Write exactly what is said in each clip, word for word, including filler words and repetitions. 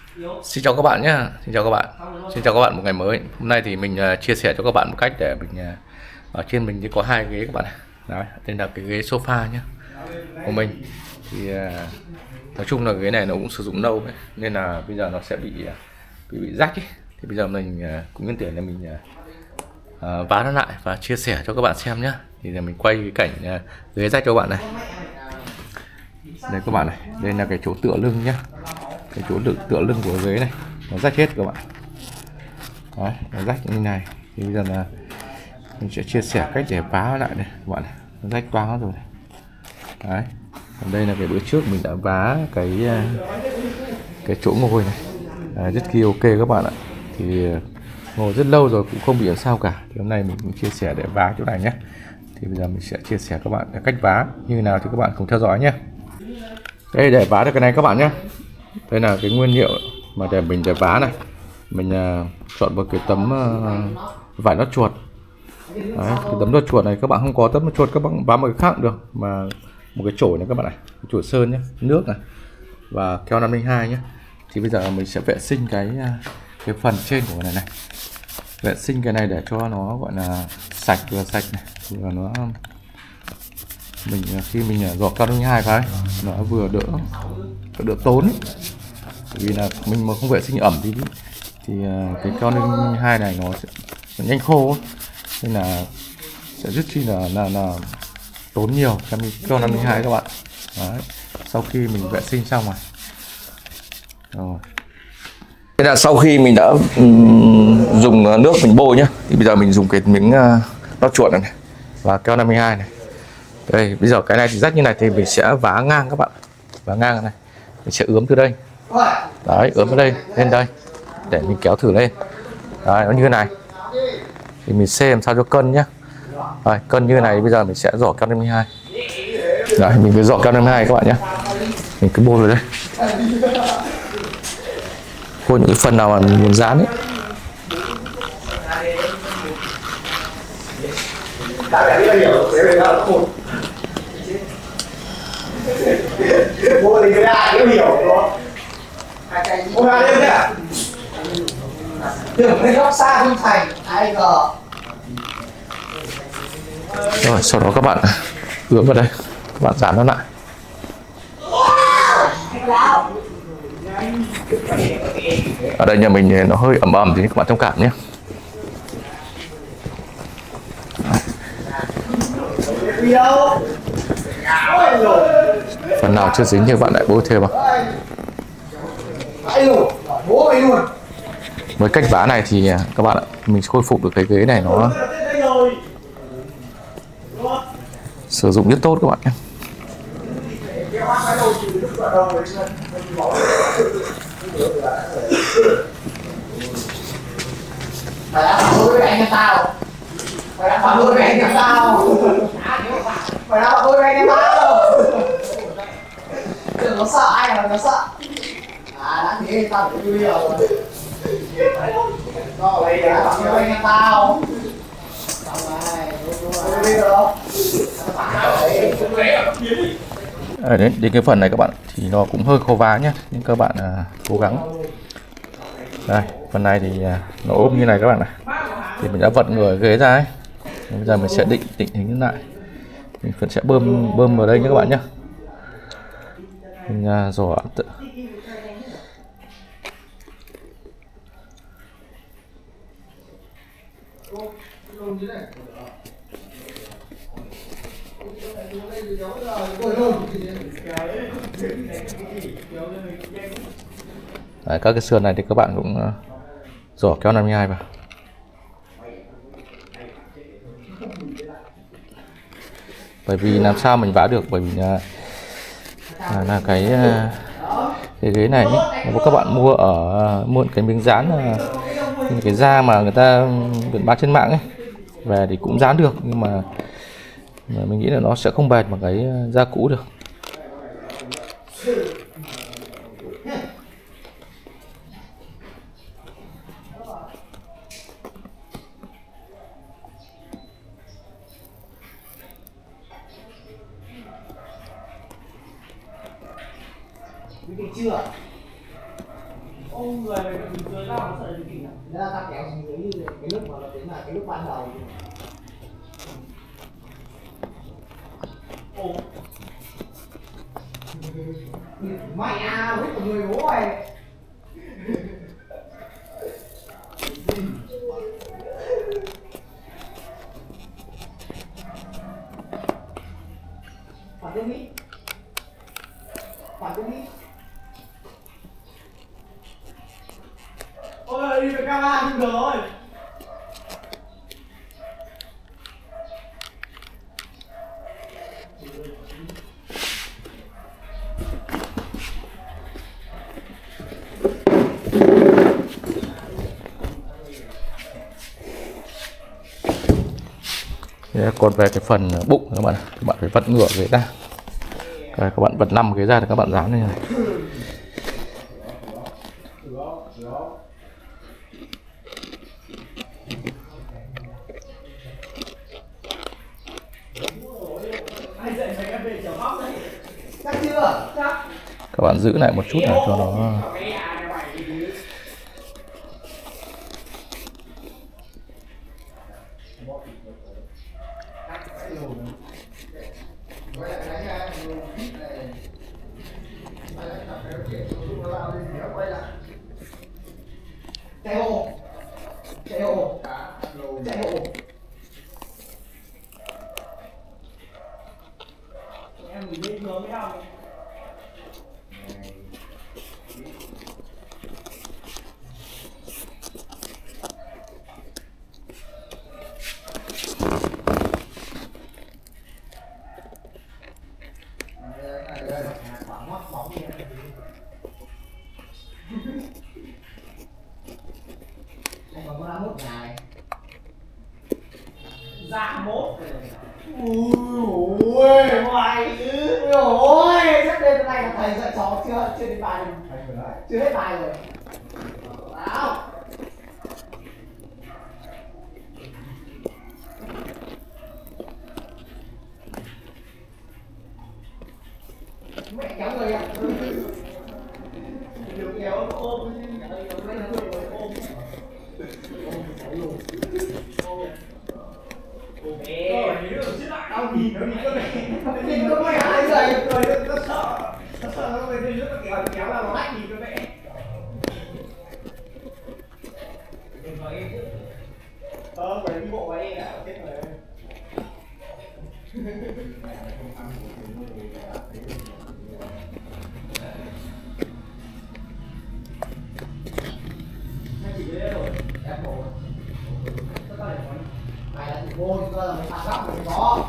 Xin chào các bạn nhé, xin chào các bạn, xin chào các bạn một ngày mới. Hôm nay thì mình uh, chia sẻ cho các bạn một cách để mình uh, ở trên mình chỉ có hai ghế các bạn này. Đấy, đây là cái ghế sofa nhé của mình. Thì uh, nói chung là ghế này nó cũng sử dụng lâu ấy, nên là bây giờ nó sẽ bị uh, bị bị rách ấy. Thì bây giờ mình uh, cũng nhân tiện là mình uh, vá nó lại và chia sẻ cho các bạn xem nhé. Thì là mình quay cái cảnh uh, ghế rách cho các bạn này. Đây các bạn này, đây là cái chỗ tựa lưng nhé. Cái chỗ đựng tựa lưng của ghế này nó rách hết các bạn. Đấy, nó rách như thế này. Thì bây giờ là mình sẽ chia sẻ cách để vá lại này các bạn này. Nó rách toang rồi này. Đấy. Còn đây là cái bữa trước mình đã vá cái cái chỗ ngồi này. Đấy, rất kia ok các bạn ạ. Thì ngồi rất lâu rồi cũng không bị làm sao cả. Thì hôm nay mình cũng chia sẻ để vá chỗ này nhé. Thì bây giờ mình sẽ chia sẻ các bạn cách vá như nào thì các bạn cùng theo dõi nhé. Đây, để vá được cái này các bạn nhé. Đây là cái nguyên liệu mà để mình để vá này. Mình uh, chọn một cái tấm uh, vải lót chuột. Đấy, cái tấm lót chuột này các bạn không có tấm lót chuột các bạn vá một cái khác cũng được, mà một cái chổi này các bạn này, cái chổi sơn nhé, nước này và keo năm linh hai nhé. Thì bây giờ mình sẽ vệ sinh cái uh, cái phần trên của cái này này. Vệ sinh cái này để cho nó gọi là sạch, vừa sạch này, vừa nó mình khi mình gọt keo năm linh hai cái nó vừa đỡ đỡ tốn ấy. Vì là mình mà không vệ sinh ẩm thì thì cái keo năm linh hai này nó sẽ, sẽ nhanh khô ấy. Nên là sẽ rất chi là là, là tốn nhiều cái keo năm linh hai các bạn. Đấy. Sau khi mình vệ sinh xong rồi, rồi. Thế là sau khi mình đã um, dùng nước mình bôi nhá, thì bây giờ mình dùng cái miếng uh, lót chuột này, này và keo năm linh hai này. Đây, bây giờ cái này thì rách như này thì mình sẽ vá ngang các bạn, vá ngang này, mình sẽ ướm từ đây, đấy, ướm ở đây lên đây để mình kéo thử lên, đấy, nó như thế này thì mình xem làm sao cho cân nhá. Rồi, cân như thế này bây giờ mình sẽ rỏ keo năm linh hai, đấy, mình cứ rỏ keo năm linh hai các bạn nhé, mình cứ bôi vào đây, bôi những cái phần nào mà mình muốn dán ấy. Bố thì cái ai cũng hiểu đó. Bố ra lên đấy. Tưởng lên góc xa không thành, ai ngờ. Rồi sau đó các bạn ướm vào đây, các bạn dán nó lại. Ở đây nhà mình nó hơi ẩm ẩm thì các bạn thông cảm nhé. Phần nào chưa dính thì các bạn lại bôi thêm vào. Với cách vá này thì các bạn ạ, mình khôi phục được cái ghế này nó sử dụng rất tốt các bạn nhé. Mày đã phản đối với anh em tao. Mày đã phản đối với anh em tao. Mày đã phản đối với anh em tao. Đừng có sợ ai mà nó sợ. À đã thế tao cũng vui rồi. Nó đây đã phản đối với anh em tao. Ở đến, đến cái phần này các bạn thì nó cũng hơi khô vá nhé, nhưng các bạn à, cố gắng. Đây, phần này thì à, nó ôm như này các bạn này, thì mình đã vận người ghế ra ấy. Bây giờ mình sẽ định định hình lại, mình vẫn sẽ bơm bơm vào đây nhé các bạn nhé. Mình à, rỏ tự Đấy, các cái sườn này thì các bạn cũng uh, rỏ keo năm linh hai vào. Bởi vì làm sao mình vá được, bởi vì uh, là, là cái uh, cái ghế này ý, nếu các bạn mua ở uh, mua cái miếng dán uh, cái da mà người ta bán trên mạng ấy về thì cũng dán được, nhưng mà, mà mình nghĩ là nó sẽ không bền bằng cái da cũ được. Chưa. ôm người mình cười ra nó sợ gì nhỉ? Đó là ta kéo xuống dưới như cái lúc mà nó tính là cái lúc ban đầu. Ồ. Mày à, biết một người bố mày. Phản ứng đi. Phản ứng đi. Ôi, đi về camera không được rồi. Còn về cái phần bụng các bạn, các bạn phải vặn ngửa ghế ra. Các bạn vặn năm ghế ra thì các bạn dán lên này. Các bạn giữ lại một chút này cho nó chạy hộ, chạy hộ, chạy hộ. Em nhìn lên hướng cái nào? Dạ mốt. Ui mày ư. Ôi sắp đến này là thầy dạy chó chưa chưa đến bài rồi. Chưa hết bài rồi. Nào. Mẹ kéo người ạ. Đừng kéo nó ôm chứ. Mấy người ôm. Tao nhìn nó đi cơ mẹ. Nhìn nó mày hai người cười nó sợ. Nó sợ nó về đi nó kéo kéo là nó lách nhìn cơ mẹ. Đừng nói em chứ. Ờ phải đi bộ với em đã chết rồi. Mày chỉ đến rồi. Em bộ. Mày là thủ môn cơ là mày phạt góc mày có.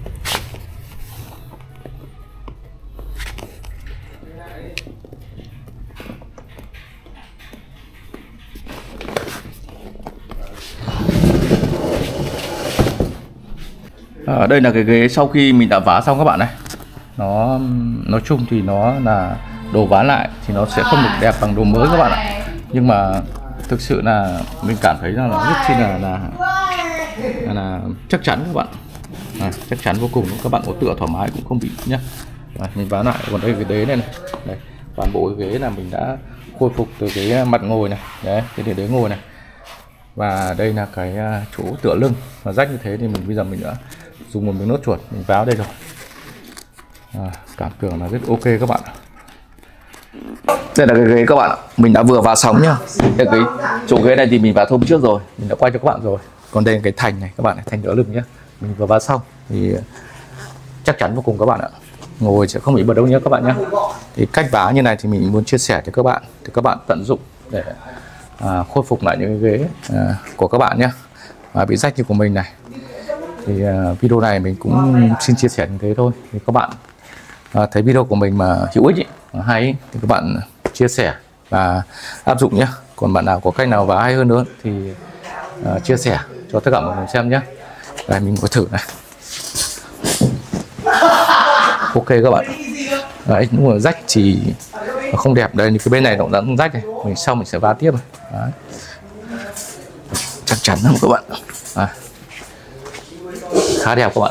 À, đây là cái ghế sau khi mình đã vá xong các bạn này. Nó nói chung thì nó là đồ vá lại thì nó sẽ không được đẹp bằng đồ mới các bạn ạ. Nhưng mà thực sự là mình cảm thấy là nó rất chi là là, là, là chắc chắn các bạn. À, chắc chắn vô cùng, các bạn có tựa thoải mái cũng không bị nhá. À, mình vá lại, còn đây cái đế này, này. Đây, toàn bộ cái ghế là mình đã khôi phục từ cái mặt ngồi này, đấy, cái đế ngồi này. Và đây là cái chỗ tựa lưng, và rách như thế thì mình bây giờ mình đã dùng một miếng nốt chuột mình váo đây rồi. À, cảm tưởng là rất ok các bạn. Đây là cái ghế các bạn, mình đã vừa vá xong nhá. Đây cái chỗ ghế này thì mình vá hôm trước rồi, mình đã quay cho các bạn rồi. Còn đây là cái thành này các bạn này, thành đỡ lưng nhá, mình vừa vá xong thì chắc chắn vô cùng các bạn ạ, ngồi sẽ không bị bật đâu nhé các bạn nhé. Thì cách vá như này thì mình muốn chia sẻ cho các bạn, thì các bạn tận dụng để à, khôi phục lại những cái ghế à, của các bạn nhé, à, bị rách như của mình này. Thì à, video này mình cũng xin chia sẻ như thế thôi. Thì các bạn à, thấy video của mình mà hữu ích ý, hay ý, thì các bạn chia sẻ và áp dụng nhé. Còn bạn nào có cách nào vá hay hơn nữa thì à, chia sẻ cho tất cả mọi người xem nhé. Đây mình có thử này. Ok các bạn. Đấy, nhưng mà rách thì không đẹp. Đây như cái bên này nó đã rách này, mình sau mình sẽ vá tiếp. Đấy. Chắc chắn không các bạn. À. Khá đẹp các bạn.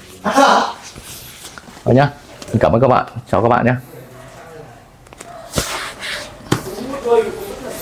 Rồi nhá. Mình cảm ơn các bạn. Chào các bạn nhé.